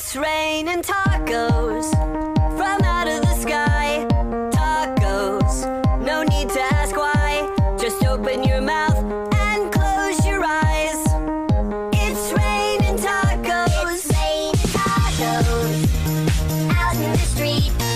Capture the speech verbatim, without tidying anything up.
It's raining tacos from out of the sky. Tacos, no need to ask why. Just open your mouth and close your eyes. It's raining tacos. It's raining tacos out in the street.